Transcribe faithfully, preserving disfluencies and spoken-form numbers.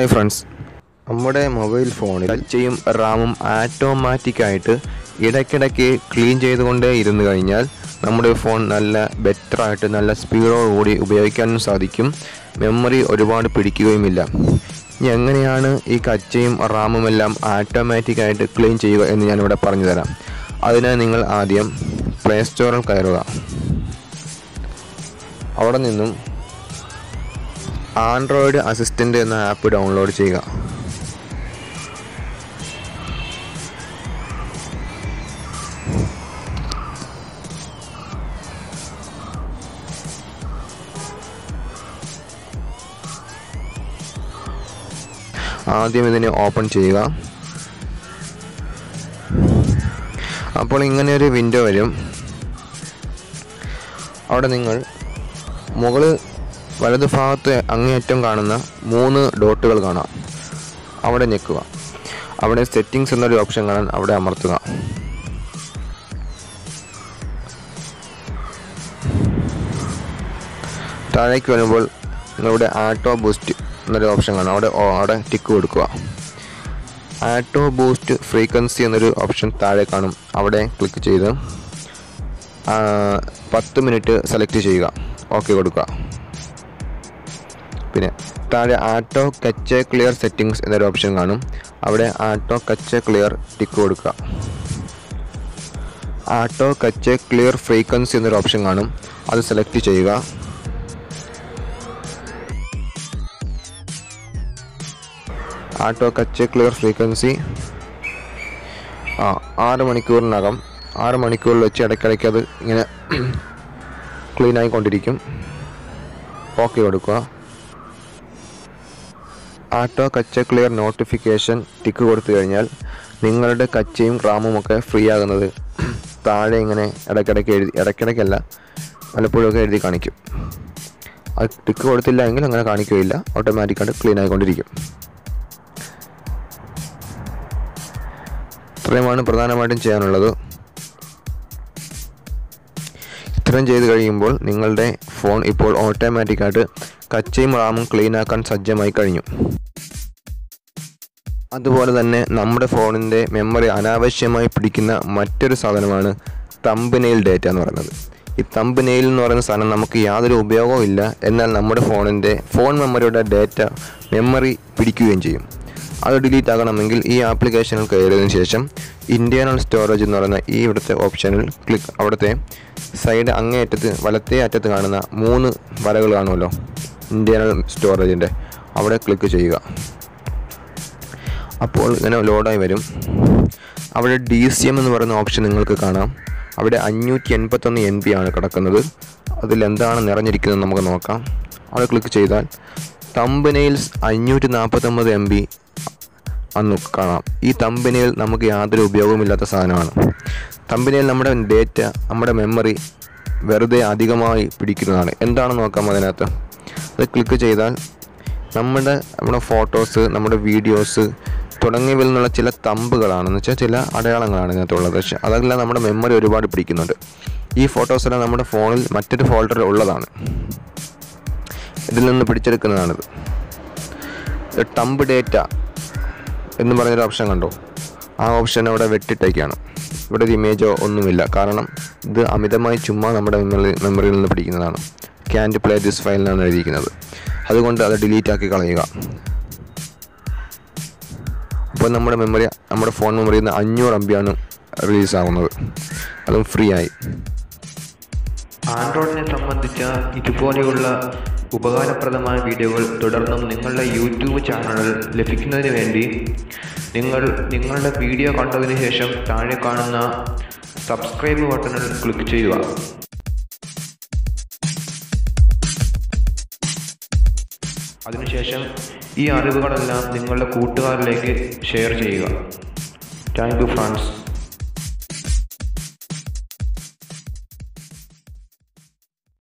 Hi friends, നമ്മുടെ mobile ഫോണിൽ ടച്ചും റാമും ആറ്റോമാറ്റിക്കായിട്ട് ഇടയ്ക്കിടയ്ക്ക് ക്ലീൻ ചെയ്തുകൊണ്ടേ ഇരുന്ന് കഴിഞ്ഞാൽ നമ്മുടെ ഫോൺ നല്ല ബെറ്ററായിട്ട് നല്ല സ്പീഡോടുകൂടി ഉപയോഗിക്കാനും സാധിക്കും. മെമ്മറി ഒരുപാട് പിടിക്കുകയുമില്ല. ഇനി എങ്ങനെയാണ് ഈ കച്ചയും റാമും എല്ലാം ആറ്റോമാറ്റിക്കായിട്ട് ക്ലീൻ ചെയ്യുക എന്ന് ഞാനിവിടെ പറഞ്ഞു തരാം. അതിനായി നിങ്ങൾ ആദ്യം പ്ലേ സ്റ്റോറിൽ കയറുക. അവിടെ നിന്നും ആൻഡ്രോയിഡ് അസിസ്റ്റൻ്റ് എന്ന ആപ്പ് ഡൗൺലോഡ് ചെയ്യുക. ആദ്യം ഇതിനെ ഓപ്പൺ ചെയ്യുക. അപ്പോൾ ഇങ്ങനെയൊരു വിൻഡോ വരും. അവിടെ നിങ്ങൾ മുകളിൽ വലതുഭാഗത്ത് അങ്ങേയറ്റം കാണുന്ന മൂന്ന് ഡോട്ടുകൾ കാണാം. അവിടെ ഞെക്കുക. അവിടെ സെറ്റിങ്സ് എന്നൊരു ഓപ്ഷൻ കാണാൻ അവിടെ അമർത്തുക. താഴേക്ക് വരുമ്പോൾ നിങ്ങളുടെ ആട്ടോ ബൂസ്റ്റ് എന്നൊരു ഓപ്ഷൻ കാണാം. അവിടെ അവിടെ ടിക്ക് കൊടുക്കുക. ആട്ടോ ബൂസ്റ്റ് ഫ്രീക്വൻസി എന്നൊരു ഓപ്ഷൻ താഴെ കാണും. അവിടെ ക്ലിക്ക് ചെയ്ത് പത്ത് മിനിറ്റ് സെലക്ട് ചെയ്യുക. ഓക്കെ കൊടുക്കുക. പിന്നെ താഴെ ആട്ടോ കച്ച് ക്ലിയർ സെറ്റിങ്സ് എന്നൊരു ഓപ്ഷൻ കാണും. അവിടെ ആട്ടോ കച്ച് ക്ലിയർ ടിക്ക് കൊടുക്കുക. ആട്ടോ കച്ച് ക്ലിയർ ഫ്രീക്വൻസി എന്നൊരു ഓപ്ഷൻ കാണും. അത് സെലക്ട് ചെയ്യുക. ആട്ടോ കച്ച് ക്ലിയർ ഫ്രീക്വൻസി ആ ആറ് മണിക്കൂറിനകം ആറ് മണിക്കൂറിൽ വെച്ച് ഇടയ്ക്കിടയ്ക്ക് അത് ഇങ്ങനെ ക്ലീൻ ആയിക്കൊണ്ടിരിക്കും. ഓക്കെ കൊടുക്കുക. Auto cache clear notification tick കൊടുത്തു കഴിഞ്ഞാൽ നിങ്ങളുടെ കച്ചയും റാമും ഒക്കെ ഫ്രീ ആകുന്നത് താഴെ ഇങ്ങനെ ഇടയ്ക്കിടയ്ക്ക് എഴുതി ഇടയ്ക്കിടയ്ക്കല്ല പലപ്പോഴൊക്കെ എഴുതി കാണിക്കും. അത് ടിക്ക് കൊടുത്തില്ല എങ്കിൽ അങ്ങനെ കാണിക്കുകയില്ല. ഓട്ടോമാറ്റിക്കായിട്ട് ക്ലീൻ ആയിക്കൊണ്ടിരിക്കും. ഇത്രയുമാണ് പ്രധാനമായിട്ടും ചെയ്യാനുള്ളത്. ഇത്രയും ചെയ്ത് കഴിയുമ്പോൾ നിങ്ങളുടെ ഫോൺ ഇപ്പോൾ ഓട്ടോമാറ്റിക്കായിട്ട് കച്ചയും റാമും ക്ലീൻ ആക്കാൻ സജ്ജമായി കഴിഞ്ഞു. അതുപോലെ തന്നെ നമ്മുടെ ഫോണിൻ്റെ മെമ്മറി അനാവശ്യമായി പിടിക്കുന്ന മറ്റൊരു സാധനമാണ് തംബ്നെയിൽ ഡേറ്റ എന്ന് പറയുന്നത്. ഈ തംബ്നെയിൽ എന്ന് പറയുന്ന സാധനം നമുക്ക് യാതൊരു ഉപയോഗവും ഇല്ല. എന്നാൽ നമ്മുടെ ഫോണിൻ്റെ ഫോൺ മെമ്മറിയുടെ ഡേറ്റ മെമ്മറി പിടിക്കുകയും ചെയ്യും. അത് ഡിലീറ്റ് ആകണമെങ്കിൽ ഈ ആപ്ലിക്കേഷനിൽ കയറിയതിനു ശേഷം ഇൻറ്റേർണൽ സ്റ്റോറേജ് എന്ന് പറയുന്ന ഈ ഇവിടുത്തെ ഓപ്ഷനിൽ ക്ലിക്ക് അവിടുത്തെ സൈഡ് അങ്ങേയറ്റത്ത് വലത്തേ അറ്റത്ത് കാണുന്ന മൂന്ന് വരകൾ കാണുമല്ലോ, ഇൻറ്റേർണൽ സ്റ്റോറേജിൻ്റെ, അവിടെ ക്ലിക്ക് ചെയ്യുക. അപ്പോൾ ഇങ്ങനെ ലോഡായി വരും. അവിടെ ഡി സി എം എന്ന് പറയുന്ന ഓപ്ഷൻ നിങ്ങൾക്ക് കാണാം. അവിടെ അഞ്ഞൂറ്റി എൺപത്തൊന്ന് എൻ ബി ആണ് കിടക്കുന്നത്. അതിലെന്താണ് നിറഞ്ഞിരിക്കുന്നത് നമുക്ക് നോക്കാം. അവിടെ ക്ലിക്ക് ചെയ്താൽ തംബ്നെയിൽസ് അഞ്ഞൂറ്റി നാൽപ്പത്തൊമ്പത് എം ബി അന്ന് കാണാം. ഈ തംബ്നെയിൽ നമുക്ക് യാതൊരു ഉപയോഗമില്ലാത്ത സാധനമാണ്. തംബ്നെയിൽ നമ്മുടെ ഡേറ്റ നമ്മുടെ മെമ്മറി വെറുതെ അധികമായി പിടിക്കുന്നതാണ്. എന്താണെന്ന് നോക്കാം. അതിനകത്ത് അത് ക്ലിക്ക് ചെയ്താൽ നമ്മുടെ നമ്മുടെ ഫോട്ടോസ്, നമ്മുടെ വീഡിയോസ് തുടങ്ങിയവയിൽ നിന്നുള്ള ചില തമ്പുകളാണെന്ന് വെച്ചാൽ ചില അടയാളങ്ങളാണ് ഇതിനകത്തുള്ളത്. പക്ഷേ അതെല്ലാം നമ്മുടെ മെമ്മറി ഒരുപാട് പിടിക്കുന്നുണ്ട്. ഈ ഫോട്ടോസെല്ലാം നമ്മുടെ ഫോണിൽ മറ്റൊരു ഫോൾഡറിൽ ഉള്ളതാണ്. ഇതിൽ നിന്ന് പിടിച്ചെടുക്കുന്നതാണിത്. ടംബ് ഡേറ്റ എന്ന് പറഞ്ഞൊരു ഓപ്ഷൻ കണ്ടോ? ആ ഓപ്ഷൻ അവിടെ വെട്ടിട്ടേക്കാണ്. ഇവിടെ ഒരു ഇമേജോ ഒന്നുമില്ല. കാരണം ഇത് അമിതമായി ചുമ്മാ നമ്മുടെ മെമ്മറി മെമ്മറിയിൽ നിന്ന് പിടിക്കുന്നതാണ്. ക്യാൻറ്റ് പ്ലേ ദിസ് ഫയലിനാണ് എഴുതിയിരിക്കുന്നത്. അതുകൊണ്ട് അത് ഡിലീറ്റ് ആക്കി കളയുക. അപ്പോൾ നമ്മുടെ മെമ്മറി നമ്മുടെ ഫോൺ മെമ്മറിയിൽ നിന്ന് അഞ്ഞൂറ് എം ബി ആണ് റിലീസാകുന്നത്. അതും ഫ്രീ ആയി. ആൻഡ്രോയിഡിനെ സംബന്ധിച്ച ഇതുപോലെയുള്ള ഉപകാരപ്രദമായ വീഡിയോകൾ തുടർന്നും നിങ്ങളുടെ യൂട്യൂബ് ചാനലിൽ ലഭിക്കുന്നതിന് വേണ്ടി നിങ്ങൾ നിങ്ങളുടെ വീഡിയോ കണ്ടതിന് ശേഷം താഴെ കാണുന്ന സബ്സ്ക്രൈബ് ബട്ടണിൽ ക്ലിക്ക് ചെയ്യുക. അതിനുശേഷം ഈ അറിവുകളെല്ലാം നിങ്ങളുടെ കൂട്ടുകാരിലേക്ക് ഷെയർ ചെയ്യുക. Thank you friends.